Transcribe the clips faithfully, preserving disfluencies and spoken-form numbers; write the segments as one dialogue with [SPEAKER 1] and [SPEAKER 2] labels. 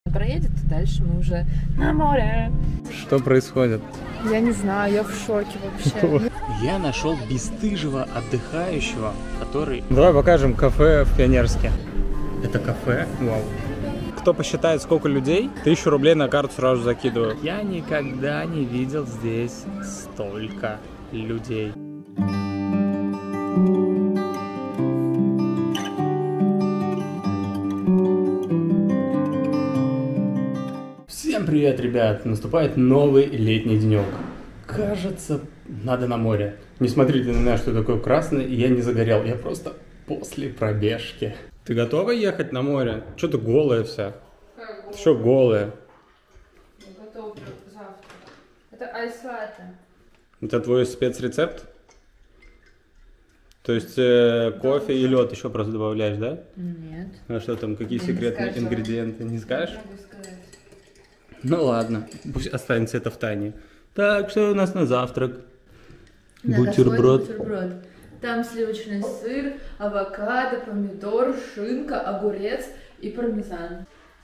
[SPEAKER 1] Проедет, и дальше мы уже на море.
[SPEAKER 2] Что происходит?
[SPEAKER 1] Я не знаю, я в шоке вообще.
[SPEAKER 2] Я нашел бесстыжего отдыхающего, который... Давай покажем кафе в Пионерске. Это кафе? Вау. Кто посчитает, сколько людей, тысячу рублей на карту сразу закидываю. Я никогда не видел здесь столько людей. Всем привет, ребят! Наступает новый летний денек. Кажется, надо на море. Не смотрите на меня, что такое красный, я не загорел. Я просто после пробежки. Ты готова ехать на море? Что ты голая вся? Ты что голая?
[SPEAKER 1] Я готова завтра. Это айс-латте.
[SPEAKER 2] Это твой спецрецепт? То есть э, кофе и лед еще просто добавляешь, да?
[SPEAKER 1] Нет.
[SPEAKER 2] А что там, какие
[SPEAKER 1] Я
[SPEAKER 2] секретные
[SPEAKER 1] не
[SPEAKER 2] ингредиенты? Не скажешь?
[SPEAKER 1] Не могу сказать.
[SPEAKER 2] Ну ладно, пусть останется это в тайне. Так, что у нас на завтрак?
[SPEAKER 1] Бутерброд. бутерброд. Там сливочный сыр, авокадо, помидор, шинка, огурец и пармезан.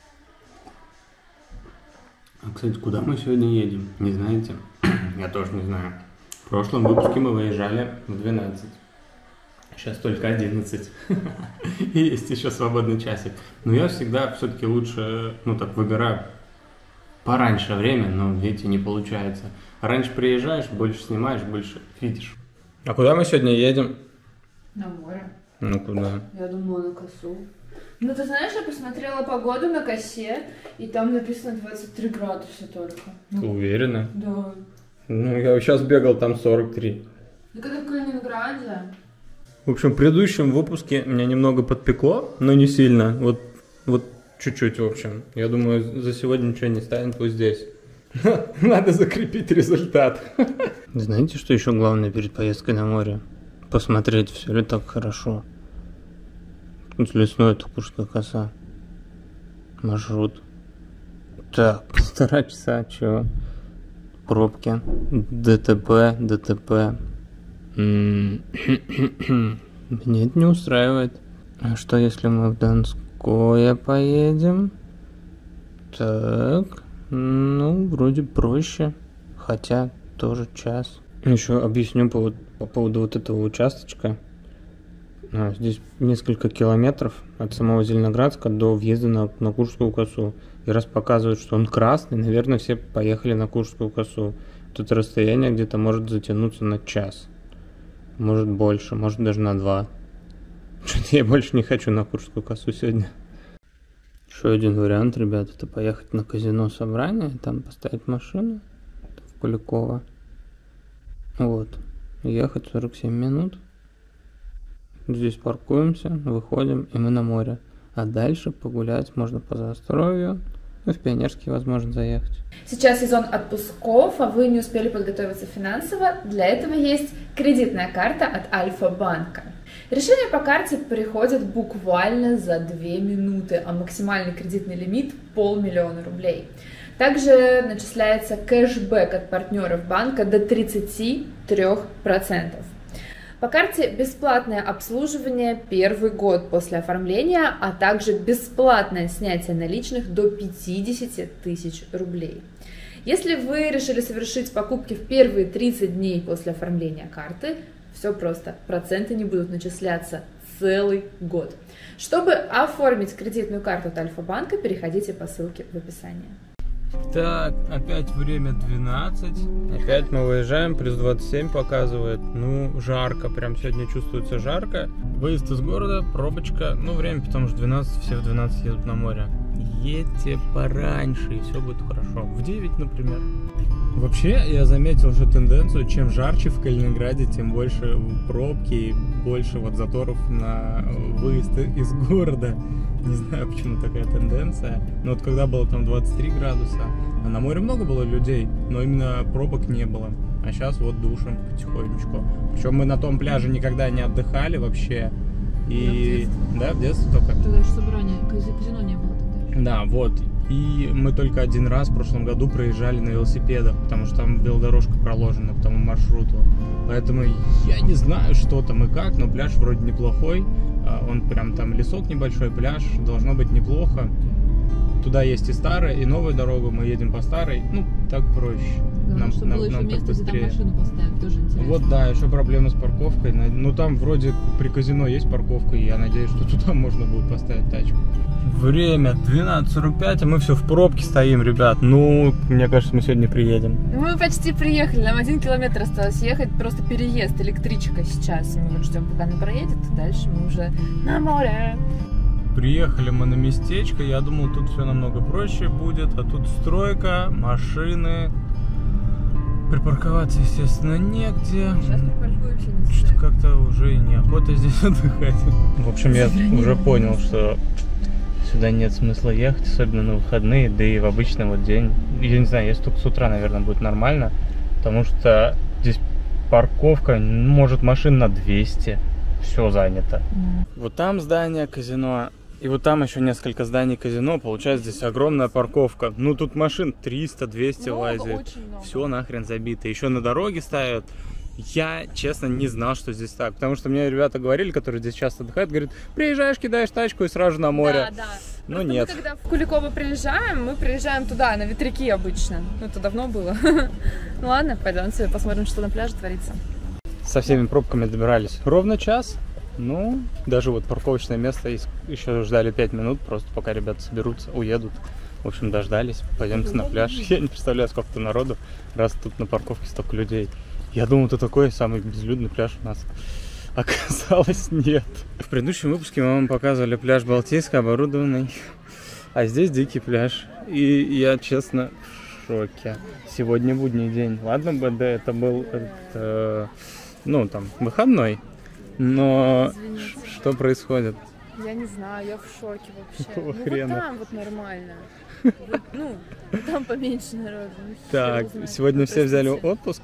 [SPEAKER 2] А, кстати, куда мы сегодня едем? Не знаете? Я тоже не знаю. В прошлом выпуске мы выезжали в двенадцать. Сейчас только одиннадцать. И есть еще свободный часик. Но я всегда все-таки лучше, ну так, выбираю пораньше время, но, видите, не получается. Раньше приезжаешь, больше снимаешь, больше видишь. А куда мы сегодня едем?
[SPEAKER 1] На море.
[SPEAKER 2] Ну куда?
[SPEAKER 1] Я думала на косу. Ну ты знаешь, я посмотрела погоду на косе, и там написано двадцать три градуса только.
[SPEAKER 2] Ты уверена?
[SPEAKER 1] Да.
[SPEAKER 2] Ну я сейчас бегал, там сорок три.
[SPEAKER 1] Так это в Калининграде.
[SPEAKER 2] В общем, в предыдущем выпуске меня немного подпекло, но не сильно. Вот, вот чуть-чуть, в общем. Я думаю, за сегодня ничего не станет, вот здесь. Надо закрепить результат. Знаете, что еще главное перед поездкой на море? Посмотреть, все ли так хорошо. Тут лесной Тукурская коса. Маршрут. Так, полтора часа, чего? Пробки. ДТП, ДТП. Меня это не устраивает. А что если мы в Донское поедем? Так, ну, вроде проще. Хотя тоже час. Еще объясню по, по поводу вот этого участочка. А, здесь несколько километров от самого Зеленоградска до въезда на, на Куршскую косу. И раз показывают, что он красный, наверное, все поехали на Куршскую косу. Тут расстояние где-то может затянуться на час. Может больше, может даже на два. Что-то я больше не хочу на Куршскую косу сегодня. Еще один вариант, ребят, это поехать на казино Собрание, там поставить машину в Куликово. Вот. Ехать сорок семь минут. Здесь паркуемся, выходим, и мы на море. А дальше погулять можно по Заостровью. Ну, в Пионерске возможно заехать.
[SPEAKER 1] Сейчас сезон отпусков, а вы не успели подготовиться финансово. Для этого есть кредитная карта от Альфа-банка. Решение по карте приходит буквально за две минуты, а максимальный кредитный лимит полмиллиона рублей. Также начисляется кэшбэк от партнеров банка до тридцати трёх процентов. По карте бесплатное обслуживание первый год после оформления, а также бесплатное снятие наличных до пятидесяти тысяч рублей. Если вы решили совершить покупки в первые тридцать дней после оформления карты, все просто, проценты не будут начисляться целый год. Чтобы оформить кредитную карту от Альфа-банка, переходите по ссылке в описании.
[SPEAKER 2] Так, опять время двенадцать. Опять мы выезжаем, плюс двадцать семь показывает. Ну, жарко, прям сегодня чувствуется жарко. Выезд из города, пробочка. Ну, время, потому что двенадцать, все в двенадцать едут на море. Едьте пораньше, и все будет хорошо. В девять, например. Вообще, я заметил уже тенденцию, чем жарче в Калининграде, тем больше пробки и больше вот заторов на выезд из города. Не знаю, почему такая тенденция. Но вот когда было там двадцать три градуса, а на море много было людей, но именно пробок не было. А сейчас вот душим потихонечку. Причем мы на том пляже никогда не отдыхали вообще. И да, в детстве только.
[SPEAKER 1] Тогда еще Собрание, казино не было тогда.
[SPEAKER 2] Да, вот. И мы только один раз в прошлом году проезжали на велосипедах, потому что там велодорожка проложена по тому маршруту. Поэтому я не знаю, что там и как, но пляж вроде неплохой. Он прям там лесок небольшой, пляж, должно быть неплохо. туда есть и старая, и новая дорога, мы едем по старой, ну, так проще.
[SPEAKER 3] Да,
[SPEAKER 2] нам,
[SPEAKER 3] чтобы
[SPEAKER 2] нам,
[SPEAKER 3] было еще
[SPEAKER 2] нам
[SPEAKER 3] место,
[SPEAKER 2] так
[SPEAKER 3] где там
[SPEAKER 2] быстрее.
[SPEAKER 3] машину поставить, тоже интересно.
[SPEAKER 2] Вот, да, еще проблема с парковкой. Ну, там вроде при казино есть парковка, и я надеюсь, что туда можно будет поставить тачку. Время двенадцать сорок пять, а мы все в пробке стоим, ребят. Ну, мне кажется, мы сегодня приедем.
[SPEAKER 1] Мы почти приехали, нам один километр осталось ехать, просто переезд, электричка сейчас. Мы вот ждем, пока она проедет, и дальше мы уже на море.
[SPEAKER 2] Приехали мы на местечко, я думал, тут все намного проще будет, а тут стройка, машины. Припарковаться, естественно, негде.
[SPEAKER 3] Сейчас припаркуемся, не
[SPEAKER 2] Что-то как-то уже и неохота здесь отдыхать. В общем, я уже понял, что сюда нет смысла ехать, особенно на выходные, да и в обычный вот день. Я не знаю, если только с утра, наверное, будет нормально, потому что здесь парковка, может, машин на двести, все занято. Mm. Вот там здание казино, и вот там еще несколько зданий казино, получается здесь огромная парковка. Ну тут машин триста-двести лазит, все нахрен забито. Еще на дороге ставят. Я, честно, не знал, что здесь так, потому что мне ребята говорили, которые здесь часто отдыхают, говорят, приезжаешь, кидаешь тачку и сразу на море.
[SPEAKER 1] Да, да.
[SPEAKER 2] Ну
[SPEAKER 1] Просто
[SPEAKER 2] нет.
[SPEAKER 1] Мы когда в Куликово приезжаем, мы приезжаем туда, на ветряки обычно. Ну это давно было. Ну ладно, пойдемте посмотрим, что на пляже творится.
[SPEAKER 2] Со всеми пробками добирались ровно час. Ну, даже вот парковочное место еще ждали пять минут, просто пока ребята соберутся, уедут. В общем, дождались, пойдемте на пляж. Я не представляю, сколько-то народу, раз тут на парковке столько людей. Я думал, это такой самый безлюдный пляж у нас. Оказалось, нет. В предыдущем выпуске мы вам показывали пляж Балтийский, оборудованный. А здесь дикий пляж. И я, честно, в шоке. Сегодня будний день. Ладно бы, да, это был, это, ну, там, выходной. Но
[SPEAKER 1] Извините.
[SPEAKER 2] Что происходит?
[SPEAKER 1] Я не знаю, я в шоке вообще.
[SPEAKER 2] Какого
[SPEAKER 1] ну
[SPEAKER 2] хрена?
[SPEAKER 1] вот там вот нормально. Вот, ну, там поменьше народу. Ну,
[SPEAKER 2] Так,
[SPEAKER 1] знает.
[SPEAKER 2] сегодня
[SPEAKER 1] Ну,
[SPEAKER 2] все взяли
[SPEAKER 1] простите.
[SPEAKER 2] отпуск?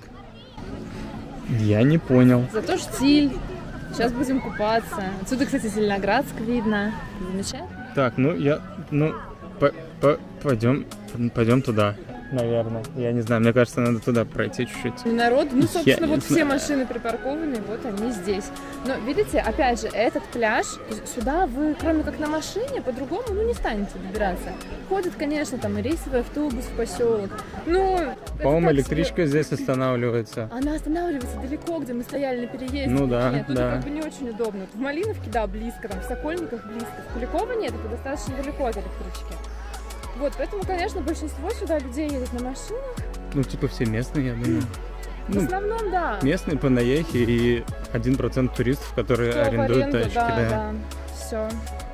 [SPEAKER 2] Я не понял.
[SPEAKER 1] Зато штиль. Сейчас будем купаться. Отсюда, кстати, Зеленоградск видно. Замечательно.
[SPEAKER 2] Так, ну я, ну, по, по, пойдем, пойдем туда, наверное. Я не знаю, мне кажется, надо туда пройти чуть-чуть.
[SPEAKER 1] Народ, ну, собственно,
[SPEAKER 2] Я
[SPEAKER 1] вот
[SPEAKER 2] не
[SPEAKER 1] все
[SPEAKER 2] знаю.
[SPEAKER 1] машины припаркованы, вот они здесь. Но, видите, опять же, этот пляж, сюда вы, кроме как на машине, по-другому, ну, не станете добираться. Ходит, конечно, там и рейсовый автобус в поселок. Ну, это
[SPEAKER 2] По-моему,
[SPEAKER 1] так
[SPEAKER 2] электричка
[SPEAKER 1] себе.
[SPEAKER 2] здесь останавливается.
[SPEAKER 1] Она останавливается далеко, где мы стояли на переезде.
[SPEAKER 2] Ну да,
[SPEAKER 1] Нет, тут
[SPEAKER 2] да.
[SPEAKER 1] как бы не очень удобно. В Малиновке, да, близко, там в Сокольниках близко. В Куликово нет, это достаточно далеко от электрички. Вот, поэтому, конечно, большинство сюда людей едет на машинах.
[SPEAKER 2] Ну, типа все местные, я думаю.
[SPEAKER 1] В
[SPEAKER 2] Ну,
[SPEAKER 1] основном, да.
[SPEAKER 2] местные по наехе и один процент туристов, которые
[SPEAKER 1] Кто в
[SPEAKER 2] арендуют
[SPEAKER 1] аренду,
[SPEAKER 2] тачки,
[SPEAKER 1] да,
[SPEAKER 2] да.
[SPEAKER 1] да. Все.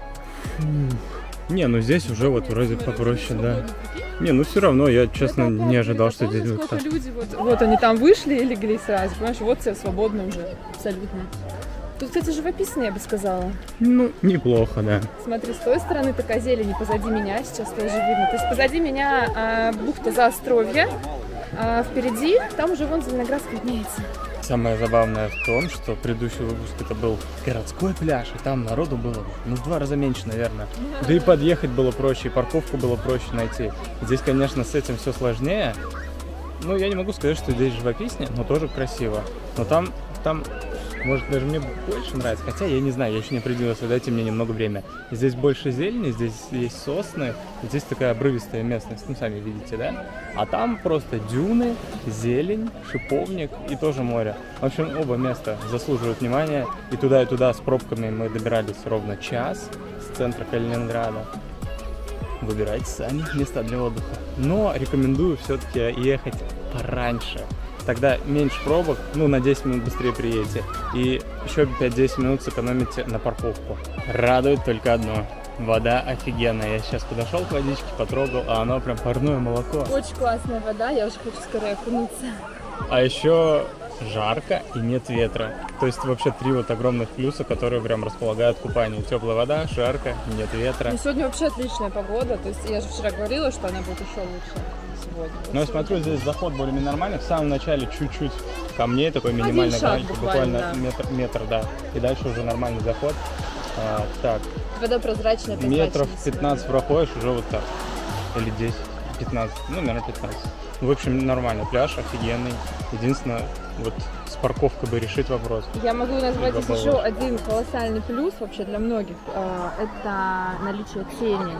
[SPEAKER 2] Не, ну здесь уже вот вроде попроще, да. Не, ну все равно, я, честно, не ожидал, что здесь будет
[SPEAKER 1] сколько
[SPEAKER 2] так.
[SPEAKER 1] люди, вот, вот они там вышли и легли сразу, понимаешь, вот все свободно уже, абсолютно. Тут, кстати, живописно, я бы сказала.
[SPEAKER 2] Ну, неплохо, да.
[SPEAKER 1] Смотри, с той стороны такая зелень, и позади меня сейчас тоже видно. То есть позади меня а, бухта Заостровья, а впереди там уже вон Зеленоградск виднеется.
[SPEAKER 2] Самое забавное в том, что предыдущий выпуск это был городской пляж, и там народу было, ну, в два раза меньше, наверное. Да и подъехать было проще, и парковку было проще найти. Здесь, конечно, с этим все сложнее. Ну, я не могу сказать, что здесь живописнее, но тоже красиво. Но там, там, может, даже мне больше нравится. Хотя, я не знаю, я еще не определился, дайте мне немного времени. Здесь больше зелени, здесь есть сосны, здесь такая обрывистая местность, ну, сами видите, да? А там просто дюны, зелень, шиповник и тоже море. В общем, оба места заслуживают внимания. И туда, и туда с пробками мы добирались ровно час с центра Калининграда. Выбирайте сами места для отдыха. Но рекомендую все-таки ехать пораньше. Тогда меньше пробок, ну, на десять минут быстрее приедете. И еще пять-десять минут сэкономите на парковку. Радует только одно. Вода офигенная. Я сейчас подошел к водичке, потрогал, а оно прям парное молоко.
[SPEAKER 1] Очень классная вода, я уже хочу скорее окунуться.
[SPEAKER 2] А еще жарко и нет ветра. То есть вообще три вот огромных плюса, которые прям располагают к купанию. Теплая вода, жарко, нет ветра.
[SPEAKER 1] Ну, сегодня вообще отличная погода, то есть я же вчера говорила, что она будет еще лучше сегодня.
[SPEAKER 2] Но я смотрю, здесь заход более-менее нормальный. В самом начале чуть-чуть камней, такой минимальный,
[SPEAKER 1] шаг
[SPEAKER 2] маленький,
[SPEAKER 1] буквально,
[SPEAKER 2] буквально
[SPEAKER 1] да.
[SPEAKER 2] метр, метр, да. И дальше уже нормальный заход. А, так,
[SPEAKER 1] Вода прозрачная, прозрачная.
[SPEAKER 2] метров пятнадцать проходишь, уже вот так. Или десять, пятнадцать, ну, наверное, пятнадцать. В общем, нормальный пляж, офигенный. Единственное, вот с парковкой бы решить вопрос.
[SPEAKER 1] Я могу назвать
[SPEAKER 2] Либо
[SPEAKER 1] еще один колоссальный плюс вообще для многих. э, Это наличие тени.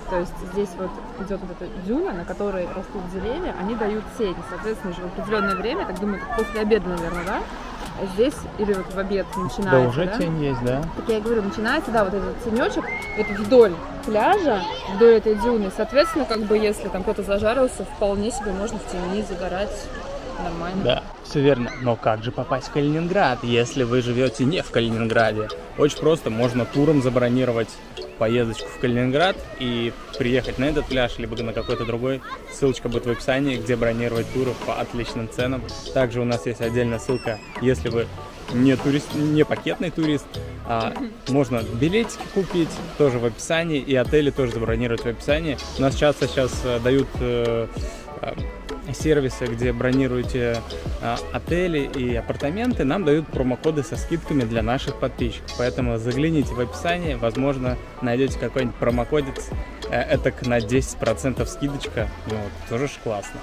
[SPEAKER 3] То есть здесь вот идет вот эта дюна, на которой растут деревья, они дают тень. Соответственно, уже в определенное время, так думаю, после обеда, наверное, да? Здесь или вот в обед начинается,
[SPEAKER 2] да? уже
[SPEAKER 3] да?
[SPEAKER 2] тень есть, да?
[SPEAKER 3] Так я и говорю, начинается, да, вот этот тенечек, вот вдоль пляжа, вдоль этой дюны. Соответственно, как бы, если там кто-то зажарился, вполне себе можно в тени загорать нормально.
[SPEAKER 2] Да, все верно. Но как же попасть в Калининград, если вы живете не в Калининграде? Очень просто, можно туром забронировать поездочку в Калининград и приехать на этот пляж, либо на какой-то другой. Ссылочка будет в описании, где бронировать туры по отличным ценам. Также у нас есть отдельная ссылка, если вы не турист, не пакетный турист, а можно билетики купить, тоже в описании, и отели тоже забронировать в описании. У нас часто сейчас дают э, э, сервисы, где бронируете э, отели и апартаменты, нам дают промокоды со скидками для наших подписчиков. Поэтому загляните в описание, возможно, найдете какой-нибудь промокодец, э, этак на десять процентов скидочка, ну, тоже ж классно.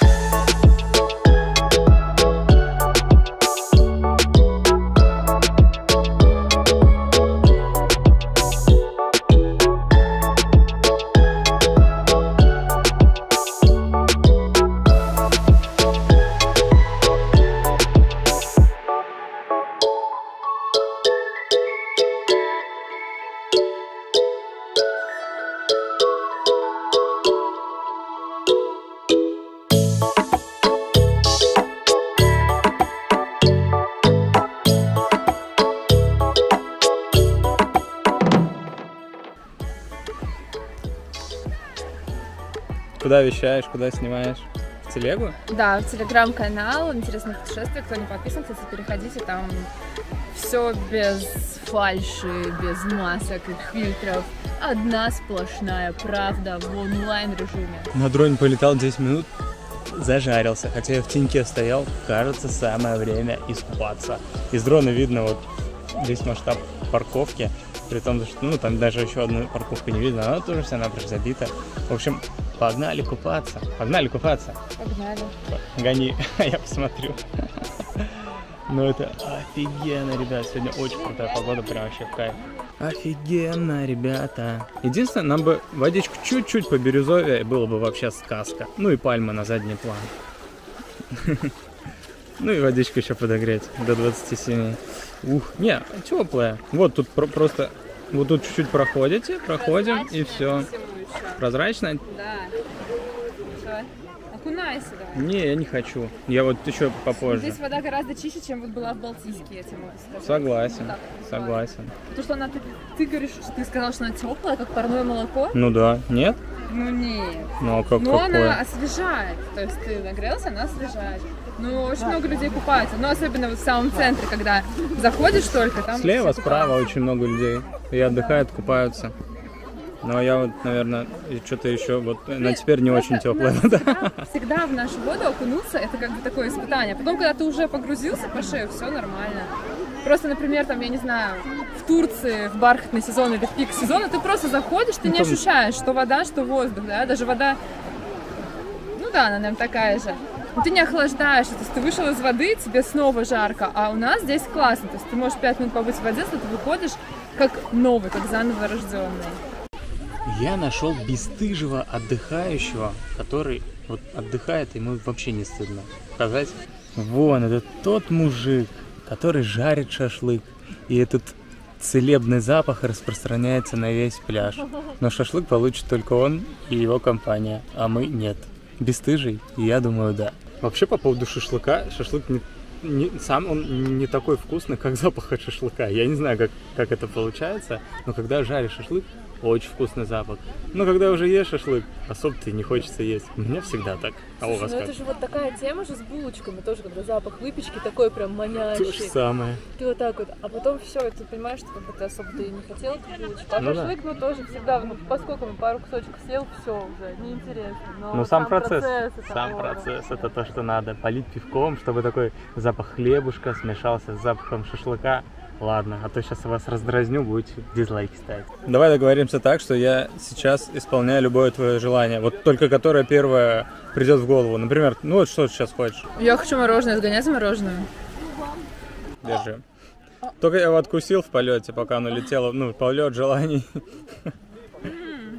[SPEAKER 2] Куда вещаешь, куда снимаешь? В телегу?
[SPEAKER 3] Да, в телеграм-канал «Интересное путешествие». Кто не подписан, кстати, переходите, там все без фальши, без масок и фильтров. Одна сплошная правда в онлайн-режиме.
[SPEAKER 2] На дроне полетал десять минут, зажарился. Хотя я в теньке стоял, кажется, самое время искупаться. Из дрона видно вот весь масштаб парковки. При том, что ну, там даже еще одну парковку не видно, она тоже вся напрочь забита. В общем, погнали купаться. Погнали купаться.
[SPEAKER 3] Погнали.
[SPEAKER 2] Гони, я посмотрю. Ну это офигенно, ребят. Сегодня очень крутая погода, прям вообще в кайф. Офигенно, ребята. Единственное, нам бы водичку чуть-чуть по бирюзовее, было бы вообще сказка. Ну и пальма на задний план. Ну и водичку еще подогреть до двадцати семи. Ух, не, теплая. Вот тут про просто, вот тут чуть-чуть проходите, проходим и все. Прозрачно?
[SPEAKER 3] Да. Что? Окунайся давай.
[SPEAKER 2] Не, я не хочу. Я вот еще попозже.
[SPEAKER 3] Здесь вода гораздо чище, чем вот была в Балтийске, я тебе могу сказать.
[SPEAKER 2] Согласен,
[SPEAKER 3] Так,
[SPEAKER 2] согласен.
[SPEAKER 3] Потому что она, ты, ты говоришь, что ты сказал, что она теплая, как парное молоко.
[SPEAKER 2] Ну да, нет?
[SPEAKER 3] Ну нет.
[SPEAKER 2] Ну а как
[SPEAKER 3] Но
[SPEAKER 2] какое?
[SPEAKER 3] она освежает. То есть ты нагрелся, она освежает. Ну, очень много людей купаются. Но особенно вот в самом центре, когда заходишь только, там
[SPEAKER 2] Слева,
[SPEAKER 3] все
[SPEAKER 2] справа
[SPEAKER 3] купаются.
[SPEAKER 2] очень много людей. И отдыхают, купаются. Но я вот, наверное, что-то еще вот на теперь не очень теплая вода.
[SPEAKER 3] Всегда, всегда в нашу воду окунуться, это как бы такое испытание. Потом, когда ты уже погрузился по шею, все нормально. Просто, например, там, я не знаю, в Турции в бархатный сезон или в пик сезона ты просто заходишь, ты не ощущаешь, что вода, что воздух, да, даже вода, ну да, она, наверное, такая же. Но ты не охлаждаешься, то есть ты вышел из воды, тебе снова жарко, а у нас здесь классно, то есть ты можешь пять минут побыть в воде, но ты выходишь как новый, как заново рожденный.
[SPEAKER 2] Я нашел бесстыжего отдыхающего, который вот отдыхает, ему вообще не стыдно. Показать? Вон, это тот мужик, который жарит шашлык. И этот целебный запах распространяется на весь пляж. Но шашлык получит только он и его компания, а мы нет. Бесстыжий? Я думаю, да. Вообще, по поводу шашлыка, шашлык не, не, сам он не такой вкусный, как запах от шашлыка. Я не знаю, как, как это получается, но когда жаришь шашлык, очень вкусный запах. Но когда уже ешь шашлык, особо-то и не хочется есть. У меня всегда так. А у вас
[SPEAKER 4] ну
[SPEAKER 2] как?
[SPEAKER 4] это же вот такая тема же с булочками тоже, когда запах выпечки такой прям манящий.
[SPEAKER 2] То же самое.
[SPEAKER 4] Ты вот так вот, а потом все, ты понимаешь, что как бы ты особо ты не хотел эту булочку. А
[SPEAKER 2] Ну
[SPEAKER 4] шашлык, ну тоже всегда, ну поскольку мы пару кусочков съел, все уже, неинтересно. Но
[SPEAKER 2] Ну сам процесс,
[SPEAKER 4] это
[SPEAKER 2] сам
[SPEAKER 4] о,
[SPEAKER 2] процесс,
[SPEAKER 4] да.
[SPEAKER 2] это то, что надо. Полить пивком, чтобы такой запах хлебушка смешался с запахом шашлыка. Ладно, а то сейчас вас раздразню, будете дизлайки ставить. Давай договоримся так, что я сейчас исполняю любое твое желание, вот только которое первое придет в голову. Например, ну вот что ты сейчас хочешь?
[SPEAKER 3] Я хочу мороженое, сгонять за мороженое.
[SPEAKER 2] Держи. Только я его откусил в полете, пока оно летело, ну, полет желаний.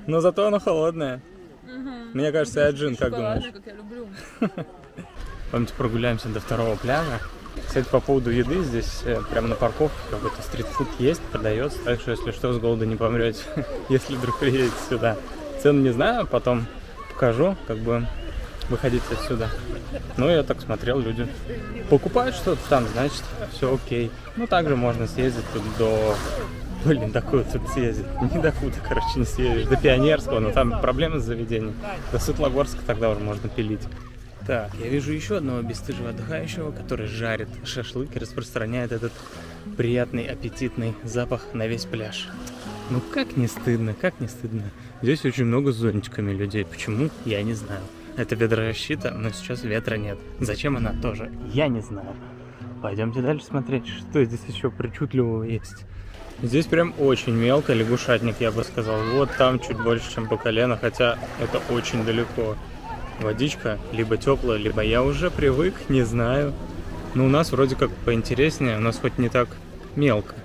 [SPEAKER 2] Но зато оно холодное.
[SPEAKER 3] Угу.
[SPEAKER 2] Мне кажется, я джин, как думаешь?
[SPEAKER 3] Как я люблю.
[SPEAKER 2] Пойдемте прогуляемся до второго пляжа. Кстати, по поводу еды, здесь э, прямо на парковке какой-то стритфуд есть, продается, так что, если что, с голода не помрете, если вдруг приедете сюда. Цену не знаю, потом покажу, как бы выходите отсюда. Ну, я так смотрел, люди покупают что-то там, значит, все окей. Ну, также можно съездить тут до... Блин, докуда тут съездить? Не докуда, короче, не съездишь. До Пионерского, но там проблемы с заведением. До Светлогорска тогда уже можно пилить. Так, я вижу еще одного бесстыжего отдыхающего, который жарит шашлык и распространяет этот приятный, аппетитный запах на весь пляж. Ну как не стыдно, как не стыдно. Здесь очень много с зонтиками людей. Почему? Я не знаю. Это ветрозащита, но сейчас ветра нет. Зачем она тоже? Я не знаю. Пойдемте дальше смотреть, что здесь еще причудливого есть. Здесь прям очень мелко, лягушатник, я бы сказал. Вот там чуть больше, чем по колено, хотя это очень далеко. Водичка либо теплая, либо я уже привык, не знаю. Но у нас вроде как поинтереснее, у нас хоть не так мелко.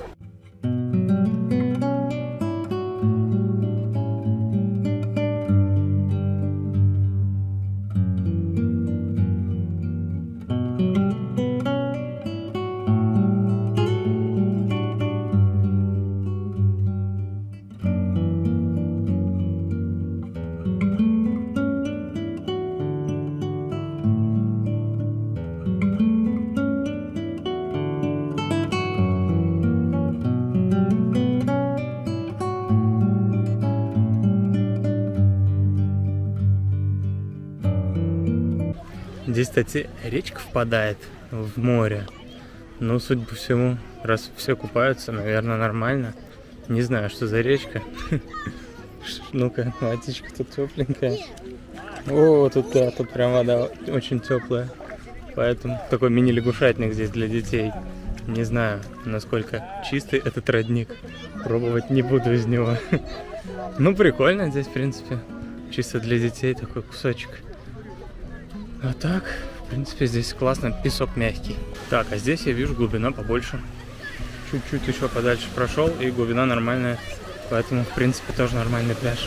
[SPEAKER 2] Здесь, кстати, речка впадает в море. Ну, судя по всему, раз все купаются, наверное, нормально. Не знаю, что за речка. Ну-ка, водичка тут тепленькая. О, тут, да, тут прям вода очень теплая. Поэтому такой мини-лягушатник здесь для детей. Не знаю, насколько чистый этот родник. Пробовать не буду из него. Ну, прикольно здесь, в принципе. Чисто для детей такой кусочек. А так, в принципе, здесь классно, песок мягкий. Так, а здесь я вижу глубина побольше. Чуть-чуть еще подальше прошел, и глубина нормальная. Поэтому, в принципе, тоже нормальный пляж.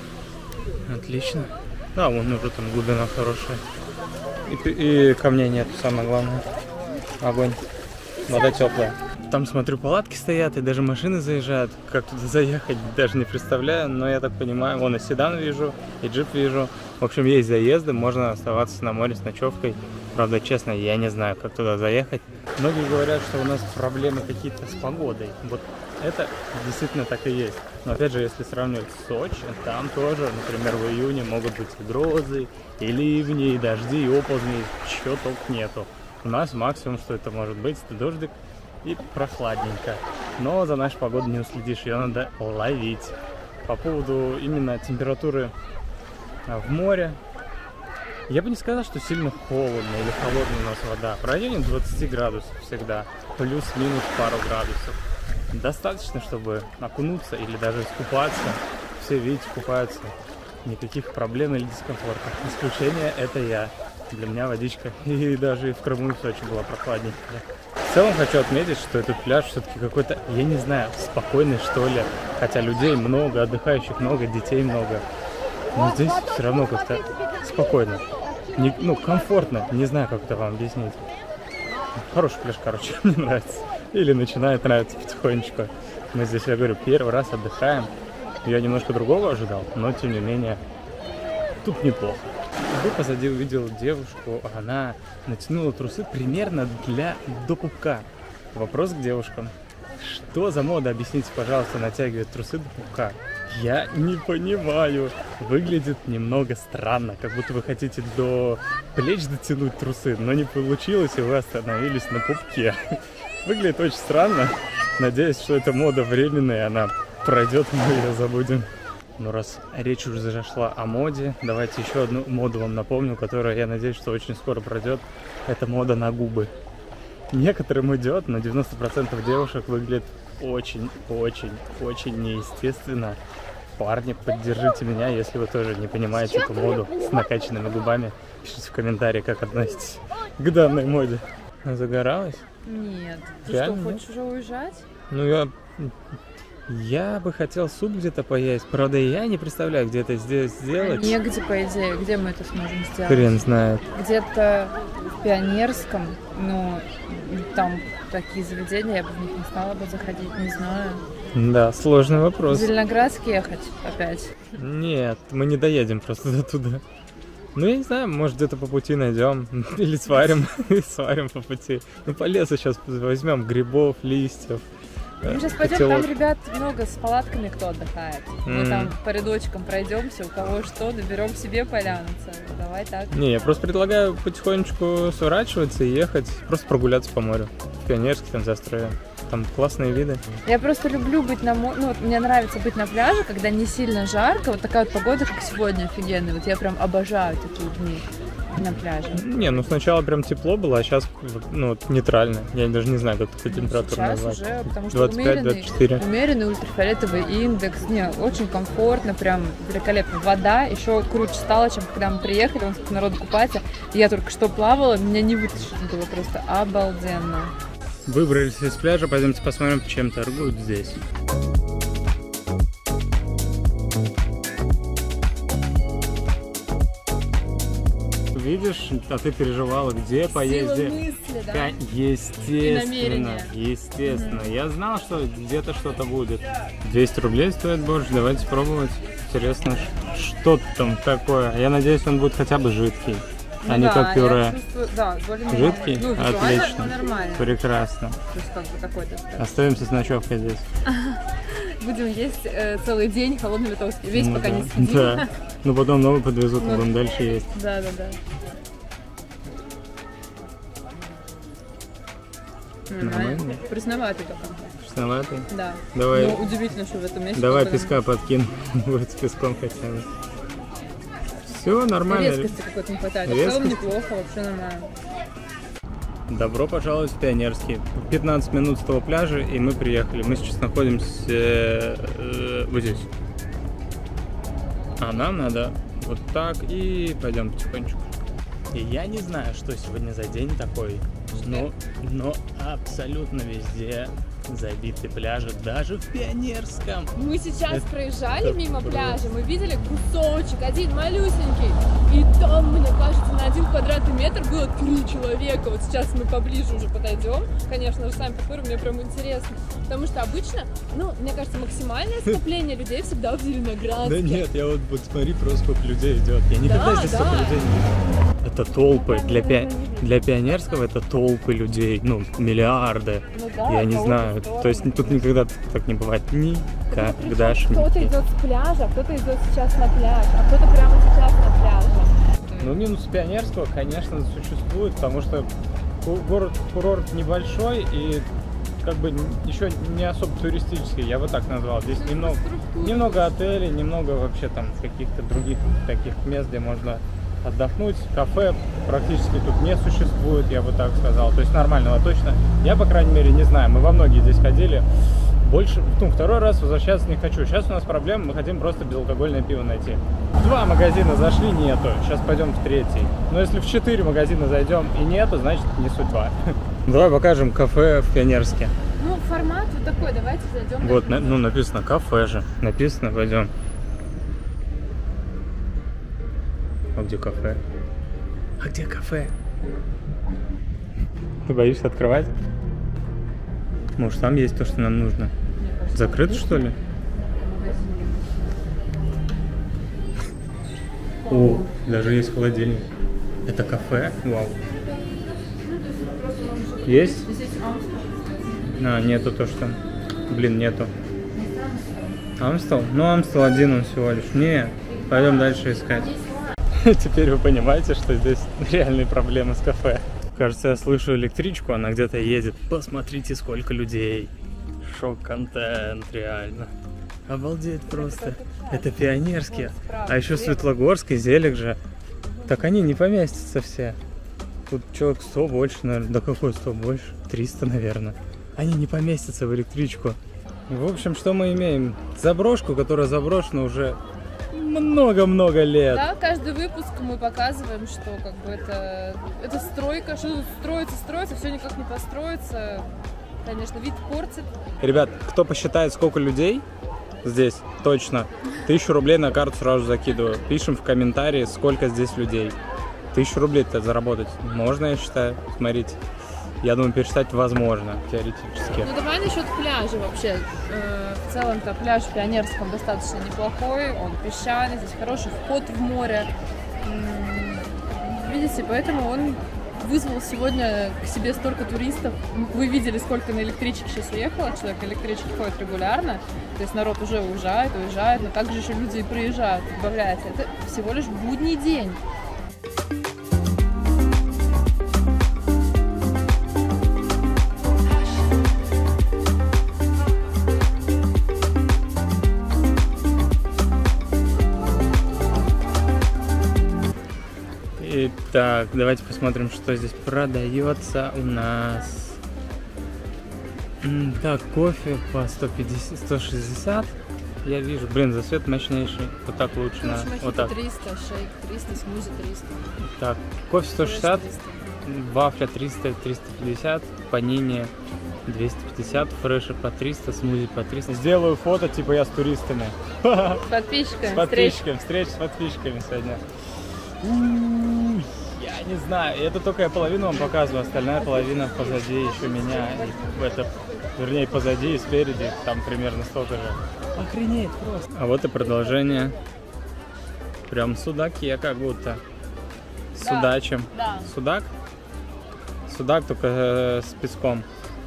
[SPEAKER 2] Отлично. Да, вон уже там глубина хорошая. И, и камней нет, самое главное. Огонь. Вода теплая. Там, смотрю, палатки стоят, и даже машины заезжают. Как туда заехать, даже не представляю. Но я так понимаю, вон и седан вижу, и джип вижу. В общем, есть заезды, можно оставаться на море с ночевкой. Правда, честно, я не знаю, как туда заехать. Многие говорят, что у нас проблемы какие-то с погодой. Вот это действительно так и есть. Но опять же, если сравнивать с Сочи, там тоже, например, в июне могут быть и грозы, и ливни, и дожди, и оползни, чего только нету. У нас максимум, что это может быть, это дождик и прохладненько. Но за нашу погоду не уследишь, ее надо ловить. По поводу именно температуры в море, я бы не сказал, что сильно холодно или холодная у нас вода. В районе двадцати градусов всегда, плюс-минус пару градусов. Достаточно, чтобы окунуться или даже искупаться. Все, видите, купаются. Никаких проблем или дискомфорта. Исключение — это я. Для меня водичка и даже в Крыму и в Сочи была прохладненькая. В целом хочу отметить, что этот пляж все-таки какой-то, я не знаю, спокойный, что ли. Хотя людей много, отдыхающих много, детей много. Но здесь все равно как-то спокойно. Не, ну, комфортно. Не знаю, как это вам объяснить. Хороший пляж, короче, мне нравится. Или начинает нравиться потихонечку. Мы здесь, я говорю, первый раз отдыхаем. Я немножко другого ожидал, но тем не менее тут неплохо. Я позади увидел девушку, она натянула трусы примерно для до пупка. Вопрос к девушкам. Что за мода, объясните, пожалуйста, натягивает трусы до пупка? Я не понимаю. Выглядит немного странно, как будто вы хотите до плеч дотянуть трусы, но не получилось, и вы остановились на пупке. Выглядит очень странно. Надеюсь, что эта мода временная, она пройдет, мы ее забудем. Ну, раз речь уже зашла о моде, давайте еще одну моду вам напомню, которая, я надеюсь, что очень скоро пройдет. Это мода на губы. Некоторым идет, но девяносто процентов девушек выглядит очень-очень-очень неестественно. Парни, поддержите меня, если вы тоже не понимаете эту моду с накачанными губами. Пишите в комментарии, как относитесь к данной моде. Загоралась?
[SPEAKER 3] Нет. Ты
[SPEAKER 2] Реально?
[SPEAKER 3] что, хочешь уже уезжать?
[SPEAKER 2] Ну, я Я бы хотел суп где-то поесть. Правда, я не представляю, где это здесь сделать.
[SPEAKER 1] Негде, по идее. Где мы это сможем сделать?
[SPEAKER 2] Хрен знает.
[SPEAKER 1] Где-то в Пионерском, но там такие заведения, я бы в них не стала бы заходить, не знаю.
[SPEAKER 2] Да, сложный
[SPEAKER 1] В
[SPEAKER 2] вопрос.
[SPEAKER 1] Зеленоградск ехать опять.
[SPEAKER 2] Нет, мы не доедем просто до туда. Ну, я не знаю, может, где-то по пути найдем. Или сварим. Сварим по пути. Ну, по лесу сейчас возьмем грибов, листьев.
[SPEAKER 1] Мы сейчас пойдем,
[SPEAKER 2] котелок.
[SPEAKER 1] там ребят много с палатками, кто отдыхает. Мы
[SPEAKER 2] М.
[SPEAKER 1] там по рядочкам пройдемся, у кого что, доберем себе поляну целую. Давай так.
[SPEAKER 2] Не, я просто предлагаю потихонечку сворачиваться и ехать, просто прогуляться по морю. В Пионерске, там, Застрое. Там классные виды.
[SPEAKER 1] Я просто люблю быть на море, ну вот мне нравится быть на пляже, когда не сильно жарко, вот такая вот погода, как сегодня, офигенная. Вот я прям обожаю такие дни на пляже.
[SPEAKER 2] Не, ну сначала прям тепло было, а сейчас, ну, вот нейтрально. Я даже не знаю, как эту температуру
[SPEAKER 1] Сейчас
[SPEAKER 2] назвать.
[SPEAKER 1] уже, потому что
[SPEAKER 2] двадцать пять двадцать четыре.
[SPEAKER 1] умеренный, умеренный ультрафиолетовый индекс, не, очень комфортно, прям великолепно. Вода еще круче стала, чем когда мы приехали, он сколько народу купается. Я только что плавала, меня не вытащить было просто обалденно.
[SPEAKER 2] Выбрались из пляжа, пойдемте посмотрим, чем торгуют здесь. Видишь, а ты переживала, где поесть, где?
[SPEAKER 1] мысли, да?
[SPEAKER 2] Ка- Естественно,
[SPEAKER 1] намерения.
[SPEAKER 2] естественно. Я знал, что где-то что-то будет. двести рублей стоит борщ, давайте пробовать. Интересно, ш- что там такое. Я надеюсь, он будет хотя бы жидкий, а не
[SPEAKER 1] да,
[SPEAKER 2] как
[SPEAKER 1] я
[SPEAKER 2] пюре.
[SPEAKER 1] чувствую, да, более-менее.
[SPEAKER 2] Жидкий?
[SPEAKER 1] Ну, визуально
[SPEAKER 2] Отлично.
[SPEAKER 1] нормально.
[SPEAKER 2] Прекрасно.
[SPEAKER 1] То есть как бы какой-то. так.
[SPEAKER 2] Остаемся с ночевкой здесь.
[SPEAKER 1] Будем есть э, целый день холодными тостами. Весь
[SPEAKER 2] Ну
[SPEAKER 1] пока
[SPEAKER 2] да,
[SPEAKER 1] не съедим.
[SPEAKER 2] да. Ну потом новый подвезут, и
[SPEAKER 1] Ну,
[SPEAKER 2] будем дальше есть.
[SPEAKER 1] Да, да, да.
[SPEAKER 2] Нормально?
[SPEAKER 1] Пресноватый только.
[SPEAKER 2] Вкусноватый?
[SPEAKER 1] Да.
[SPEAKER 2] Давай,
[SPEAKER 1] Ну, удивительно, что в этом месте.
[SPEAKER 2] давай
[SPEAKER 1] такой
[SPEAKER 2] песка подкинь. Вот с песком хотя бы. Все нормально.
[SPEAKER 1] резкости какой-то не хватает. А в целом
[SPEAKER 2] Резкости?
[SPEAKER 1] неплохо, вообще нормально.
[SPEAKER 2] Добро пожаловать в Пионерский. пятнадцать минут с того пляжа, и мы приехали. Мы сейчас находимся э, э, вот здесь. А нам надо вот так, и пойдем потихонечку. И я не знаю, что сегодня за день такой, но, но абсолютно везде забиты пляжи, даже в Пионерском.
[SPEAKER 3] Мы сейчас
[SPEAKER 2] Это-
[SPEAKER 3] проезжали
[SPEAKER 2] это
[SPEAKER 3] мимо
[SPEAKER 2] просто.
[SPEAKER 3] пляжа, мы видели кусочек, один малюсенький. И там, мне кажется, на один квадратный метр было три человека. Вот сейчас мы поближе уже подойдем. Конечно же, сами посмотрим, мне прям интересно. Потому что обычно, ну, мне кажется, максимальное скопление людей всегда в Зеленоградске.
[SPEAKER 2] Да нет, я вот, вот смотри, просто сколько людей идет. Я никогда
[SPEAKER 3] Да,
[SPEAKER 2] здесь
[SPEAKER 3] да.
[SPEAKER 2] столько людей не видел. Это толпы. Для, пи...
[SPEAKER 3] никогда не видела.
[SPEAKER 2] Для Пионерского это толпы людей. Ну, миллиарды.
[SPEAKER 3] Ну да,
[SPEAKER 2] Я не
[SPEAKER 3] кого-то
[SPEAKER 2] знаю.
[SPEAKER 3] в сторону.
[SPEAKER 2] То есть тут никогда так не бывает. Никогда.
[SPEAKER 3] Кто-то идет с пляжа, кто-то идет сейчас на пляж, а кто-то прямо сейчас на пляже.
[SPEAKER 2] Ну, минус Пионерского, конечно, существует, потому что ку- город-курорт небольшой и как бы еще не особо туристический, я бы так назвал. Здесь немного, немного отелей, немного вообще там каких-то других таких мест, где можно отдохнуть. Кафе практически тут не существует, я бы так сказал. То есть нормального точно. Я, по крайней мере, не знаю. Мы во многие здесь ходили. Больше, ну, второй раз возвращаться не хочу. Сейчас у нас проблема, мы хотим просто безалкогольное пиво найти. В два магазина зашли, нету. Сейчас пойдем в третий. Но если в четыре магазина зайдем и нету, значит не судьба. Давай покажем кафе в Пионерске.
[SPEAKER 3] Ну, формат вот такой, давайте зайдем.
[SPEAKER 2] Вот, на- ну написано кафе же. Написано, пойдем. А где кафе? А где кафе? Ты боишься открывать? Может, там есть то, что нам нужно? Закрыто, что ли? О, даже есть холодильник. Это кафе? Вау. Есть? А, нету то, что... Блин, нету. Амстел? Ну, Амстел один он всего лишь. Не, пойдем дальше искать. Теперь вы понимаете, что здесь реальные проблемы с кафе. Кажется, я слышу электричку, она где-то едет. Посмотрите, сколько людей. Шок-контент, реально. Обалдеть просто. Это Пионерский. А еще Светлогорск и Зелик же. Так они не поместятся все. Тут человек сто больше, наверное. Да какой сто больше? триста, наверное. Они не поместятся в электричку. В общем, что мы имеем? Заброшку, которая заброшена уже много-много лет.
[SPEAKER 3] Да, каждый выпуск мы показываем, что как бы это, это стройка, что тут строится, строится, все никак не построится. Конечно, вид портит.
[SPEAKER 2] Ребят, кто посчитает, сколько людей здесь, точно, тысячу рублей на карту сразу закидываю. Пишем в комментарии, сколько здесь людей. Тысячу рублей-то заработать можно, я считаю. Смотрите. Я думаю, пересчитать возможно, теоретически.
[SPEAKER 3] Ну давай насчет пляжа вообще. Э, в целом-то пляж в Пионерском достаточно неплохой, он песчаный, здесь хороший вход в море. М-м, видите, поэтому он вызвал сегодня к себе столько туристов. Вы видели, сколько на электричке сейчас уехало человек. Электрички ходят регулярно, то есть народ уже уезжает, уезжает, но также еще люди и приезжают, добавляется. Это всего лишь будний день.
[SPEAKER 2] Итак, давайте посмотрим, что здесь продается у нас. Так, кофе по сто пятьдесят, сто шестьдесят. Я вижу, блин, за свет мощнейший. Вот так лучше. На... Вот так.
[SPEAKER 3] триста, шейк триста, смузи триста.
[SPEAKER 2] Так, кофе сто шестьдесят, вафля триста, триста пятьдесят, панини двести пятьдесят, фреши по триста, смузи по триста. Сделаю фото, типа я с туристами.
[SPEAKER 3] С подписчиками.
[SPEAKER 2] С подписчиками, встреч с подписчиками сегодня. Я не знаю, это только я половину вам показываю, остальная половина позади еще меня. И это, вернее, позади и спереди, там примерно столько же. Охренеть просто. А вот и продолжение. Прям судаки, я как будто. С
[SPEAKER 3] Да,
[SPEAKER 2] судачем.
[SPEAKER 3] да.
[SPEAKER 2] Судак? Судак только э, с песком.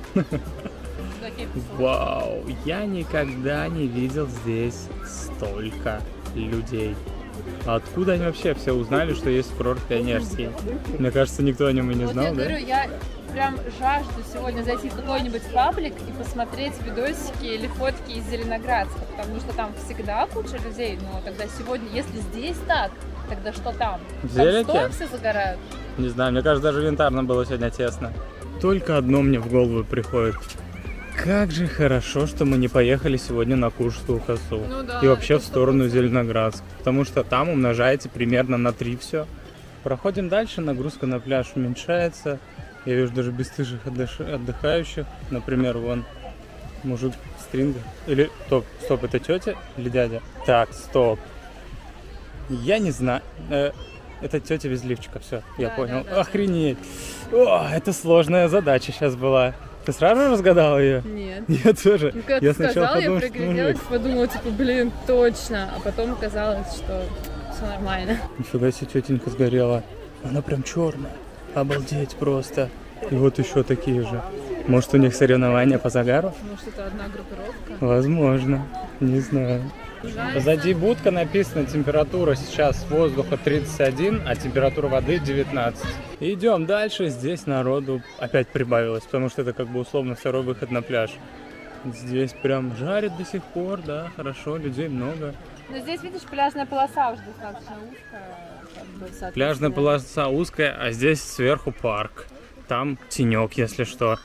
[SPEAKER 2] Вау, я никогда не видел здесь столько людей. А откуда они вообще все узнали, что есть курорт Пионерский? Мне кажется, никто о нем и не
[SPEAKER 3] вот
[SPEAKER 2] знал,
[SPEAKER 3] я
[SPEAKER 2] да?
[SPEAKER 3] говорю, я прям жажду сегодня зайти в какой-нибудь паблик и посмотреть видосики или фотки из Зеленоградска, потому что там всегда куча людей, но тогда сегодня, если здесь так, тогда что там?
[SPEAKER 2] В
[SPEAKER 3] Там
[SPEAKER 2] Зеленке?
[SPEAKER 3] стоя все загорают?
[SPEAKER 2] Не знаю, мне кажется, даже в Янтарном было сегодня тесно. Только одно мне в голову приходит. Как же хорошо, что мы не поехали сегодня на Куршскую косу.
[SPEAKER 3] Ну да,
[SPEAKER 2] и вообще
[SPEAKER 3] это
[SPEAKER 2] в сторону
[SPEAKER 3] сто процентов.
[SPEAKER 2] Зеленоградск. Потому что там умножаете примерно на три все. Проходим дальше, нагрузка на пляж уменьшается. Я вижу даже бесстыжих отдыш- отдыхающих. Например, вон мужик в стрингах. Или, стоп, стоп, это тетя или дядя? Так, стоп. Я не знаю. Э, это тетя без лифчика, все, я
[SPEAKER 3] Да,
[SPEAKER 2] понял.
[SPEAKER 3] да, да,
[SPEAKER 2] Охренеть. О, это сложная задача сейчас была. Ты сразу разгадала ее?
[SPEAKER 3] Нет.
[SPEAKER 2] Я тоже.
[SPEAKER 3] Ну, когда
[SPEAKER 2] Я
[SPEAKER 3] ты
[SPEAKER 2] сначала
[SPEAKER 3] сказала, я
[SPEAKER 2] подумал, что
[SPEAKER 3] пригляделась,
[SPEAKER 2] мужик.
[SPEAKER 3] подумала, типа, блин, точно. А потом оказалось, что все нормально.
[SPEAKER 2] Нифига себе, тетенька сгорела. Она прям черная. Обалдеть просто. И вот еще такие же. Может, у них соревнования по загару?
[SPEAKER 3] Может, это одна группировка?
[SPEAKER 2] Возможно. Не знаю. Позади будка написано, температура сейчас воздуха тридцать один, а температура воды девятнадцать. Идем дальше. Здесь народу опять прибавилось, потому что это как бы условно второй выход на пляж. Здесь прям жарит до сих пор, да, хорошо, людей много.
[SPEAKER 3] Но здесь, видишь, пляжная полоса уже достаточно узкая. Как бы, соответственно.
[SPEAKER 2] Пляжная полоса узкая, а здесь сверху парк. Там тенек, если что.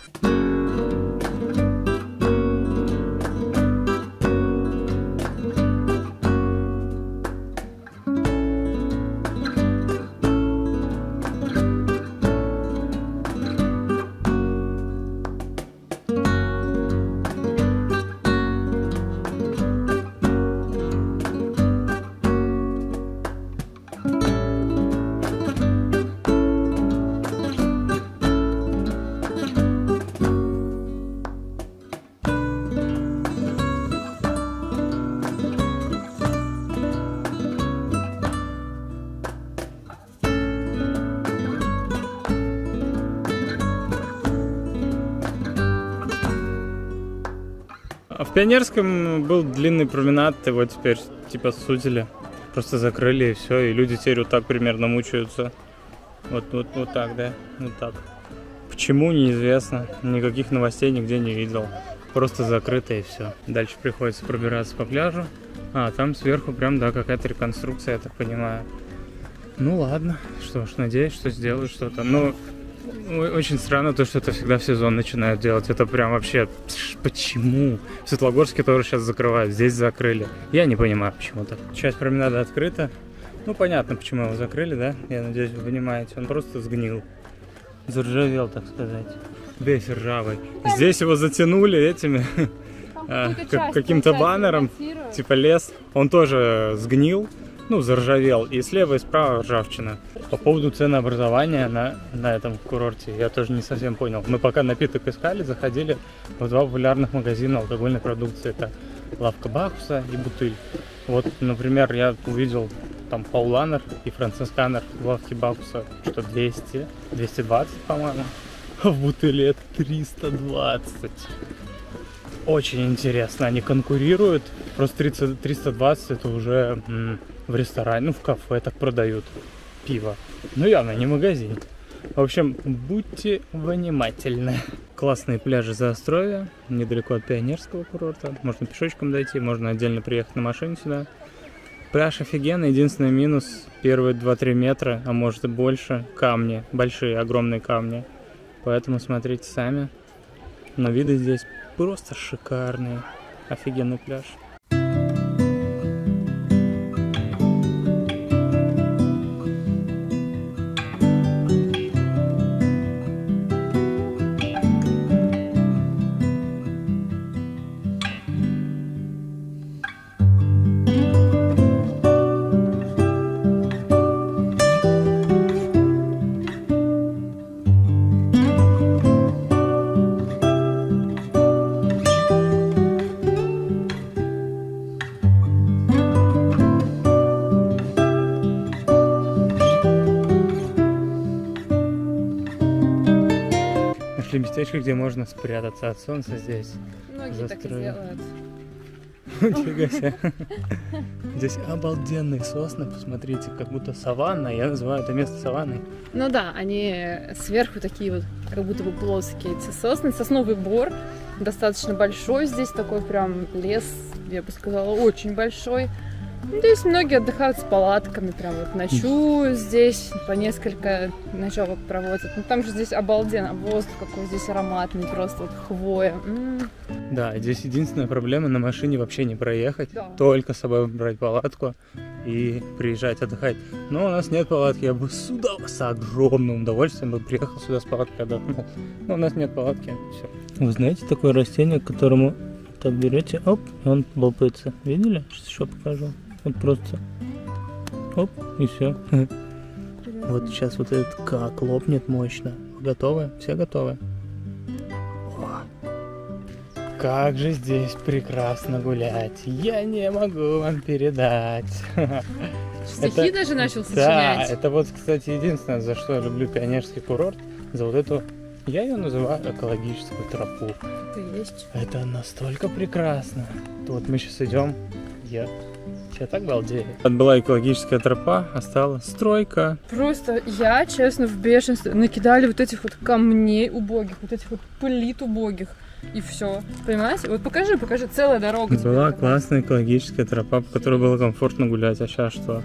[SPEAKER 2] В Пионерском был длинный променад, его теперь типа сузили, просто закрыли и все, и люди теперь вот так примерно мучаются. Вот, вот, вот так, да, вот так. Почему, неизвестно, никаких новостей нигде не видел, просто закрыто и все. Дальше приходится пробираться по пляжу, а там сверху прям, да, какая-то реконструкция, я так понимаю. Ну ладно, что ж, надеюсь, что сделают что-то, но... Очень странно то, что это всегда в сезон начинают делать. Это прям вообще... Почему? В Светлогорске тоже сейчас закрывают, здесь закрыли. Я не понимаю, почему так. Часть променада открыта. Ну, понятно, почему его закрыли, да? Я надеюсь, вы понимаете. Он просто сгнил. Заржавел, так сказать. весь ржавый. Здесь его затянули этими а, как, каким-то баннером, типа лес. Он тоже сгнил, ну, заржавел. И слева и справа ржавчина. По поводу ценообразования на, на этом курорте я тоже не совсем понял. Мы пока напиток искали, заходили в два популярных магазина алкогольной продукции. Это лавка Бакуса и Бутыль. Вот, например, я увидел там Пауланер и Францисканер в лавке Бакуса что двести, двести двадцать, по-моему. А в Бутыле это триста двадцать. Очень интересно, они конкурируют. Просто тридцать, триста двадцать это уже м, в ресторане, ну в кафе так продают пиво. Ну явно не магазин. В общем, будьте внимательны. Классные пляжи Заостровья, недалеко от Пионерского курорта. Можно пешочком дойти, можно отдельно приехать на машине сюда. Пляж офигенный, единственный минус — первые два-три метра, а может и больше, камни, большие, огромные камни. Поэтому смотрите сами. Но виды здесь просто шикарные. Офигенный пляж. Местечко, где можно спрятаться от солнца здесь.
[SPEAKER 3] Многие так и делают.
[SPEAKER 2] Нифига себе. Здесь обалденные сосны, посмотрите, как будто саванна. Я называю это место саванной.
[SPEAKER 3] Ну да, они сверху такие вот, как будто бы плоские эти сосны. Сосновый бор достаточно большой здесь, такой прям лес, я бы сказала, очень большой. Здесь многие отдыхают с палатками, прям вот ночуют здесь, по несколько ночевок проводят. Ну там же здесь обалденно, воздух какой здесь ароматный, просто вот хвоя. М-м.
[SPEAKER 2] Да, здесь единственная проблема — на машине вообще не проехать,
[SPEAKER 3] Да.
[SPEAKER 2] только с собой брать палатку и приезжать отдыхать. Но у нас нет палатки, я бы сюда с огромным удовольствием бы приехал сюда с палаткой отдохнул. Но у нас нет палатки, все. Вы знаете такое растение, к которому так берете, оп, и он лопается. Видели? Сейчас еще покажу. Вот просто оп, и все. Вот сейчас вот этот как лопнет мощно. Готовы? Все готовы? О, как же здесь прекрасно гулять. Я не могу вам передать.
[SPEAKER 3] Стихи это, даже начал
[SPEAKER 2] Да,
[SPEAKER 3] сочинять.
[SPEAKER 2] это вот, кстати, единственное, за что я люблю Пионерский курорт. За вот эту, я ее называю экологическую тропу.
[SPEAKER 3] Это есть.
[SPEAKER 2] Это настолько прекрасно. Вот мы сейчас идем. Я... Я так балдею. Это была экологическая тропа, а стала стройка.
[SPEAKER 3] Просто я, честно, в бешенстве. Накидали вот этих вот камней убогих, вот этих вот плит убогих. И все. Понимаете? Вот покажи, покажи, целая дорога.
[SPEAKER 2] Была классная экологическая тропа, по которой было комфортно гулять. А сейчас что?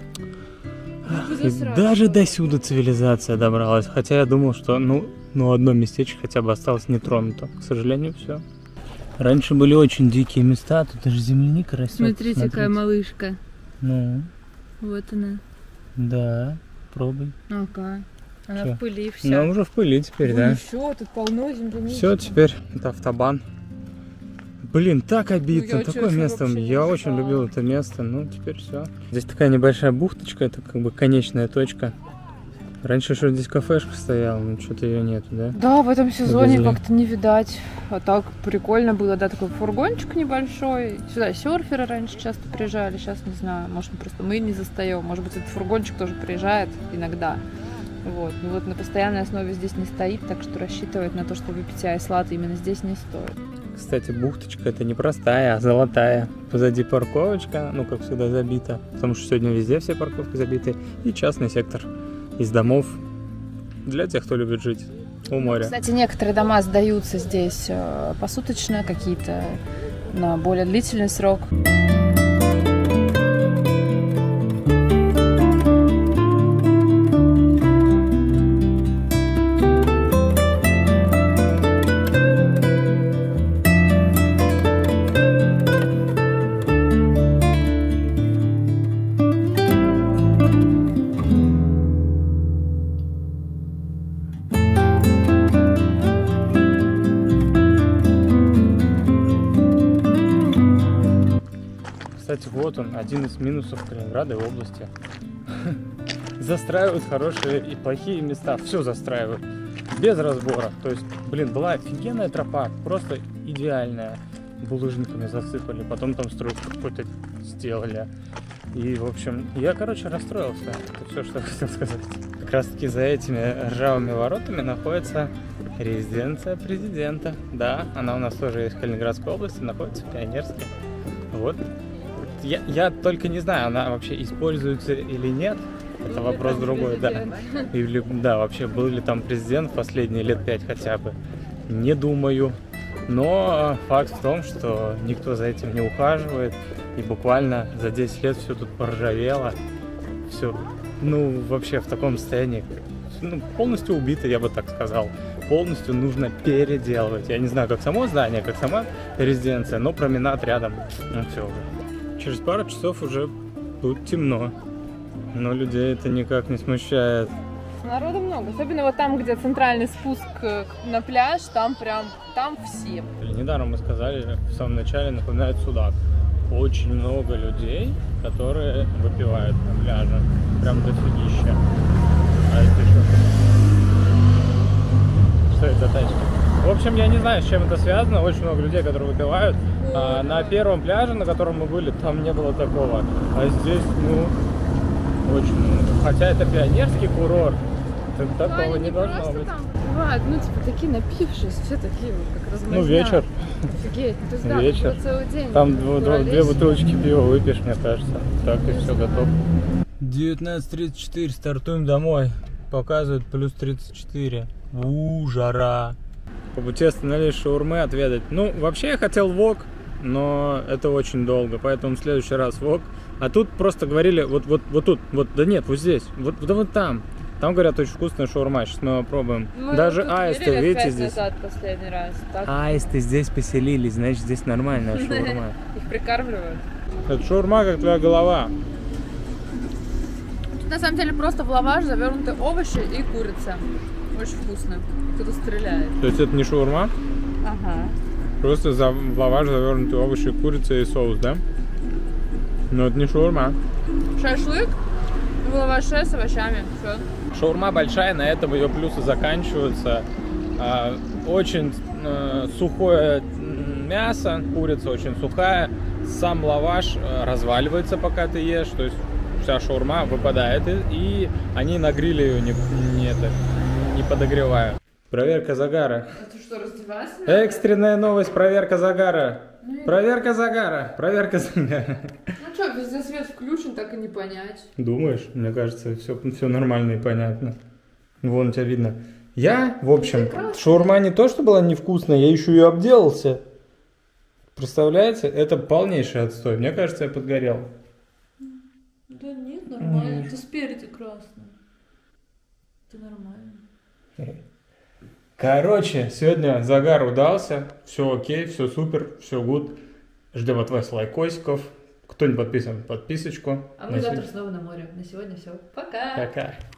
[SPEAKER 2] Ах, даже до сюда цивилизация добралась. Хотя я думал, что ну, ну одно местечко хотя бы осталось нетронуто. К сожалению, все. Раньше были очень дикие места, тут даже земляника растет.
[SPEAKER 3] Смотрите,
[SPEAKER 2] Смотрите,
[SPEAKER 3] какая малышка.
[SPEAKER 2] Ну.
[SPEAKER 3] Вот она.
[SPEAKER 2] Да, пробуй.
[SPEAKER 3] Ага. Она
[SPEAKER 2] Всё.
[SPEAKER 3] в пыли, все.
[SPEAKER 2] Ну, уже в пыли теперь,
[SPEAKER 3] Ну,
[SPEAKER 2] да.
[SPEAKER 3] еще тут полно земляники.
[SPEAKER 2] Все, теперь это автобан. Блин, так обидно,
[SPEAKER 3] Ну, я
[SPEAKER 2] такое
[SPEAKER 3] честно
[SPEAKER 2] место.
[SPEAKER 3] вообще не
[SPEAKER 2] Я очень
[SPEAKER 3] ожидала.
[SPEAKER 2] любил это место, ну теперь все. Здесь такая небольшая бухточка, это как бы конечная точка. Раньше еще здесь кафешка стояла, но что-то ее нету, да?
[SPEAKER 3] Да, в этом сезоне
[SPEAKER 2] Увезли.
[SPEAKER 3] как-то не видать. А так прикольно было, да, такой фургончик небольшой. Сюда серферы раньше часто приезжали, сейчас не знаю, может просто мы не застаем, может быть этот фургончик тоже приезжает иногда. Вот, ну вот на постоянной основе здесь не стоит, так что рассчитывать на то, что выпить айс-латте именно здесь не стоит.
[SPEAKER 2] Кстати, бухточка это не простая, а золотая. Позади парковочка, ну как всегда забита, потому что сегодня везде все парковки забиты. И частный сектор из домов для тех, кто любит жить у моря.
[SPEAKER 3] Кстати, некоторые дома сдаются здесь э, посуточно, какие-то на более длительный срок.
[SPEAKER 2] Кстати, вот он, один из минусов Калининграда и области. Застраивают хорошие и плохие места, все застраивают. Без разбора. То есть, блин, была офигенная тропа, просто идеальная. Булыжниками засыпали, потом там стройку какой-то сделали. И, в общем, я, короче, расстроился. Это все, что я хотел сказать. Как раз таки за этими ржавыми воротами находится резиденция президента. Да, она у нас тоже есть в Калининградской области, находится в Пионерске. Вот. Я, я только не знаю, она вообще используется или нет. Это вопрос другой, да. Или, да, вообще был ли там президент последние лет пять хотя бы. Не думаю. Но факт в том, что никто за этим не ухаживает. И буквально за десять лет все тут поржавело. Все, ну, вообще в таком состоянии, ну, полностью убито, я бы так сказал. Полностью нужно переделывать. Я не знаю, как само здание, как сама резиденция, но променад рядом. Ну, все уже. Через пару часов уже тут темно. Но людей это никак не смущает.
[SPEAKER 3] Народу много, особенно вот там, где центральный спуск на пляж, там прям, там все.
[SPEAKER 2] Недаром мы сказали в самом начале, напоминает Судак. Очень много людей, которые выпивают на пляже. Прям дофигища. А это что? Что это за тачка? В общем, я не знаю, с чем это связано. Очень много людей, которые выпивают. А на первом пляже, на котором мы были, там не было такого. А здесь, ну, очень много. Хотя это пионерский курорт. Такого
[SPEAKER 3] не,
[SPEAKER 2] не должно быть.
[SPEAKER 3] Там бывают, ну, типа, такие напившиеся, все такие вот, как размазня.
[SPEAKER 2] Ну, вечер.
[SPEAKER 3] Офигеть. То есть, да,
[SPEAKER 2] вечер.
[SPEAKER 3] целый день.
[SPEAKER 2] Там дв- дв- две бутылочки пива выпьешь, мне кажется. Так и все готово. девятнадцать тридцать четыре, стартуем домой. Показывает плюс тридцать четыре. У, жара. По пути остановились шаурмы отведать. Ну, вообще я хотел вок, но это очень долго, поэтому в следующий раз вок. А тут просто говорили, вот, вот, вот тут, вот, да нет, вот здесь, вот, да вот там. Там, говорят, очень вкусная шаурма, сейчас мы попробуем.
[SPEAKER 3] Мы
[SPEAKER 2] Даже
[SPEAKER 3] тут
[SPEAKER 2] аисты,
[SPEAKER 3] лет
[SPEAKER 2] видите,
[SPEAKER 3] пять
[SPEAKER 2] здесь.
[SPEAKER 3] назад последний раз. Так.
[SPEAKER 2] Аисты здесь поселились, значит, здесь нормальная шаурма.
[SPEAKER 3] Их прикармливают.
[SPEAKER 2] Это шаурма, как твоя голова.
[SPEAKER 3] Тут на самом деле просто в лаваш завернуты овощи и курица. Очень вкусно. Кто-то стреляет.
[SPEAKER 2] То есть это не шаурма?
[SPEAKER 3] Ага.
[SPEAKER 2] Просто за, в лаваш завернуты овощи, курица и соус, да? Но это не шаурма.
[SPEAKER 3] Шашлык в лаваше с овощами. Все.
[SPEAKER 2] Шаурма большая, на этом ее плюсы заканчиваются. А, очень а, сухое мясо, курица очень сухая. Сам лаваш разваливается, пока ты ешь. То есть вся шаурма выпадает. И, и они на гриле ее не, не, это, не подогревают. Проверка загара.
[SPEAKER 1] Это что, раздеваться?
[SPEAKER 2] Экстренная новость, проверка загара. Ну, проверка загара, проверка загара.
[SPEAKER 1] Ну что, везде свет включен, так и не понять.
[SPEAKER 2] Думаешь? Мне кажется, все, все нормально и понятно. Вон тебя видно. Я, в общем, шаурма не то, что была невкусная, я еще ее обделался. Представляете? Это полнейший отстой. Мне кажется, я подгорел.
[SPEAKER 1] Да нет, нормально. Ты спереди красный. Это нормально.
[SPEAKER 2] Короче, сегодня загар удался. Все окей, все супер, все гуд. Ждем от вас лайкосиков. Кто не подписан, подписочку.
[SPEAKER 1] А мы завтра снова на море. На сегодня все. Пока.
[SPEAKER 2] Пока.